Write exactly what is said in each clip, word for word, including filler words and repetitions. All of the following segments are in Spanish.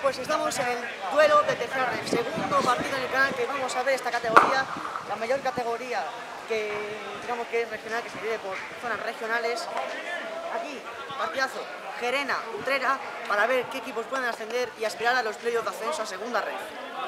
pues estamos en el duelo de tercera red, segundo partido en el canal que vamos a ver esta categoría, la mayor categoría que digamos que es regional, que se divide por zonas regionales. Aquí, partidazo, Gerena, Utrera, para ver qué equipos pueden ascender y aspirar a los playoffs de ascenso a segunda red.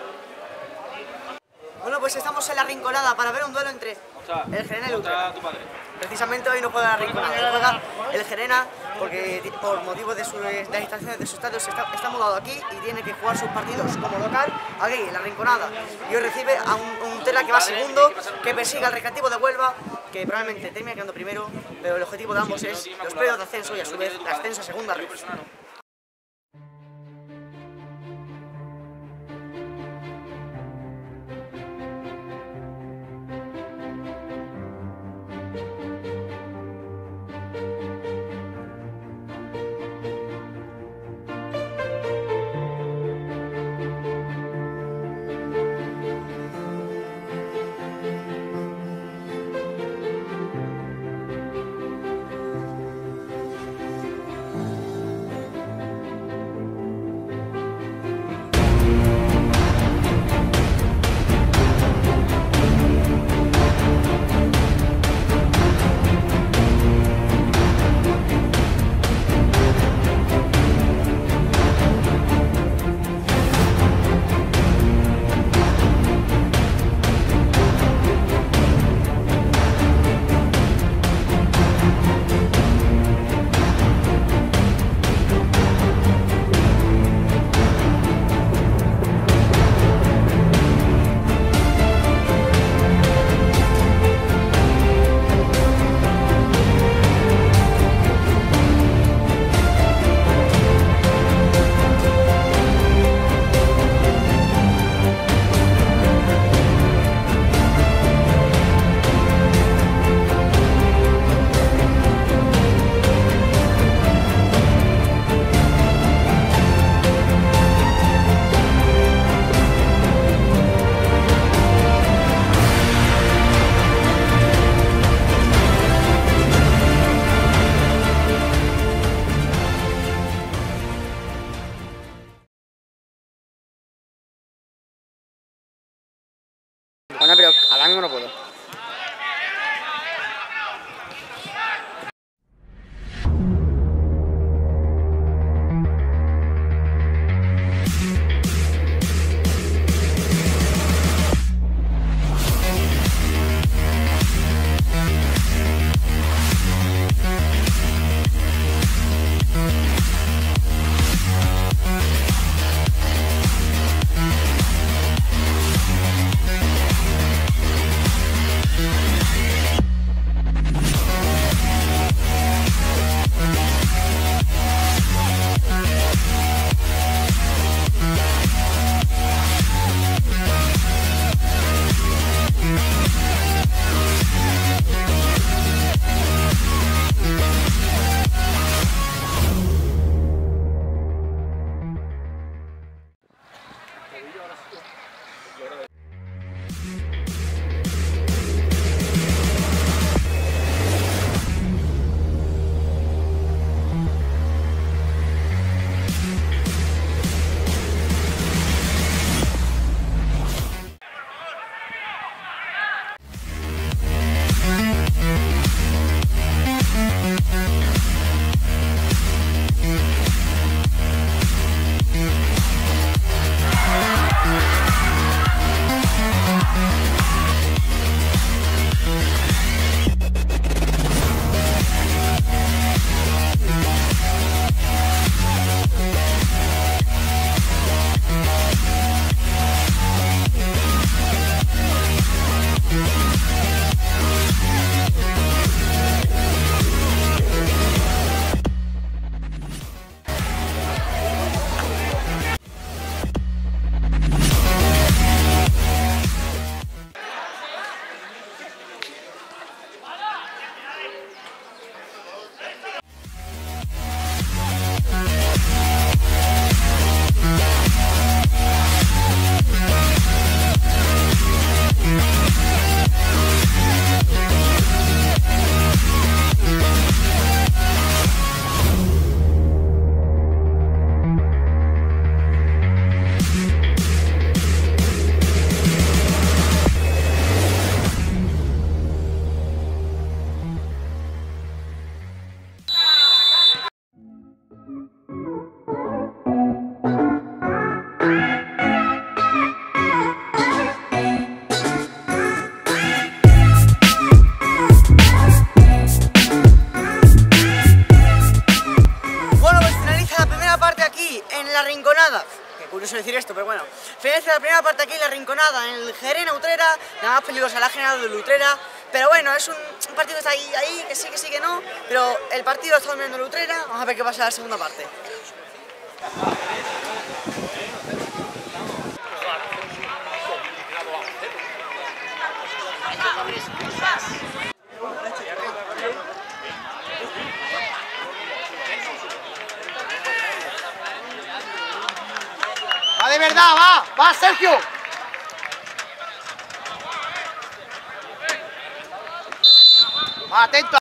Bueno, pues estamos en la Rinconada para ver un duelo entre el Gerena y el Utrera. Precisamente hoy no juega la Rinconada, juega el Gerena porque por motivos de, su, de las instalaciones de su estadio se está, está mudado aquí y tiene que jugar sus partidos como local aquí en la Rinconada. Y hoy recibe a un, un Utrera que va segundo, que persigue al Recreativo de Huelva, que probablemente termine quedando primero, pero el objetivo de ambos es los playoffs de ascenso y a su vez el ascenso a segunda red. Bueno, pero ahora mismo no puedo. en la Rinconada. Qué curioso decir esto, pero bueno. Finaliza la primera parte aquí en la Rinconada, en el Gerena Utrera, la más peligrosa, la General de Utrera. Pero bueno, es un, un partido que está ahí, ahí, que sí, que sí, que no. Pero el partido está dominando el Utrera. Vamos a ver qué pasa en la segunda parte. ¡Va de verdad, va! ¡Va, Sergio! ¡Va, atento!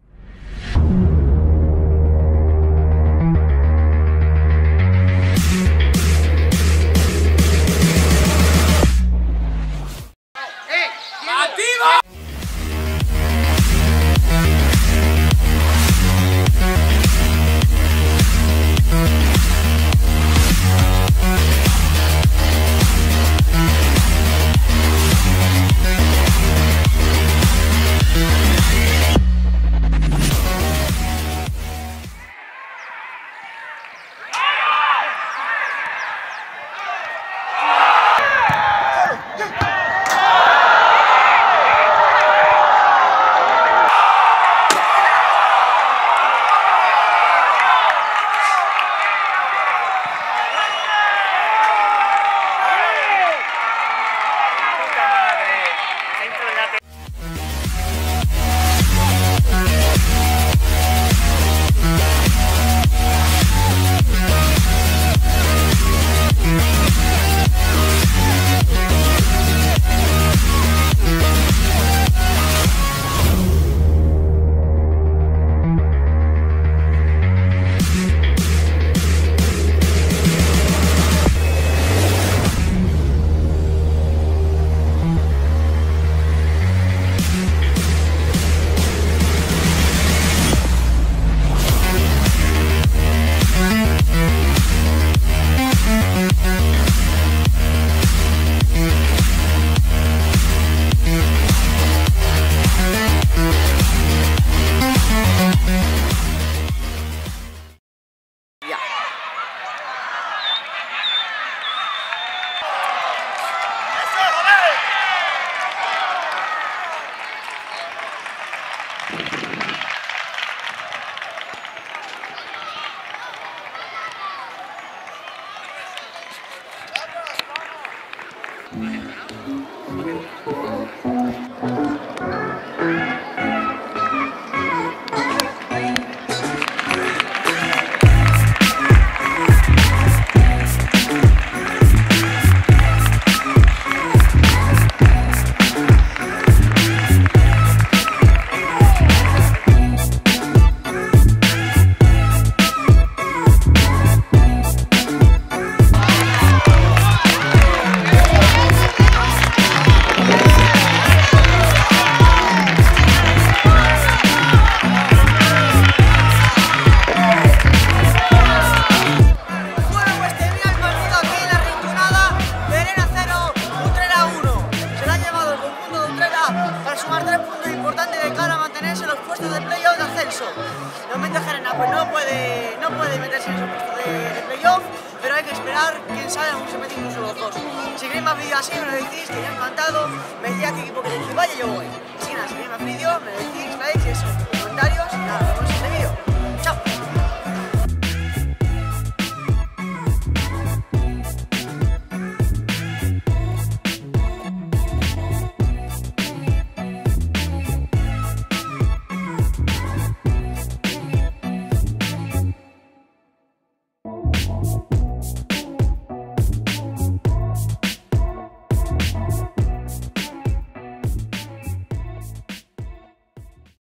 Realmente Gerena pues no puede, no puede meterse en esos puestos de, de playoff, pero hay que esperar, quién sabe, aún se mete incluso los dos. Si queréis más vídeos así, me lo decís, que ya he encantado, me decís a qué equipo queréis que vaya, yo voy. Así que nada, si queréis más vídeos, me lo decís, likes y eso, comentarios, y nada, nos vemos en este vídeo.